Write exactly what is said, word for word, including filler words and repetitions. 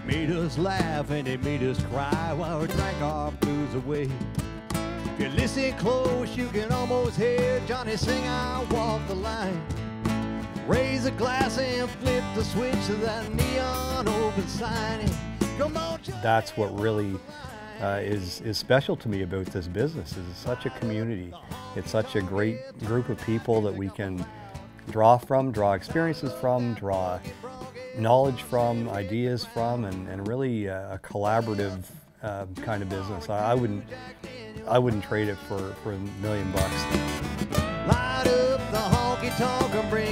made us laugh and they made us cry while we drank our blues away. If you listen close, you can almost hear Johnny sing "I Walk the Line." Raise a glass and flip the switch to that neon open sign. Come on, Johnny. That's what really uh, is, is special to me about this business. Is it's such a community. It's such a great group of people that we can draw from, draw experiences from, draw knowledge from, ideas from, and, and really uh, a collaborative uh, kind of business. I, I wouldn't, I wouldn't trade it for, for a million bucks. Light up the honky tonk and bring